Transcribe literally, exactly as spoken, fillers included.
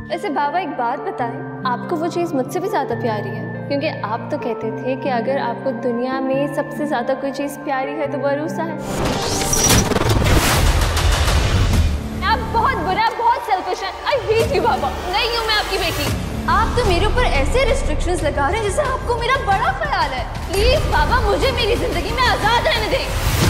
वैसे बाबा एक बात बताएं, आपको वो चीज़ मुझसे भी ज़्यादा प्यारी है, क्योंकि आप तो कहते थे कि अगर आपको दुनिया में सबसे ज़्यादा कोई चीज़ प्यारी है तो वो अरूसा है। आप बहुत बुरा, बहुत सेल्फिश हैं। आई हेट यू बाबा। नहीं हूँ मैं आपकी बेटी। आप तो मेरे ऊपर ऐसे रिस्ट्रिक्शंस लगा रहे हैं जैसे आपको मेरा बड़ा ख्याल है। प्लीज बाबा, मुझे मेरी जिंदगी में आजाद रहने दें।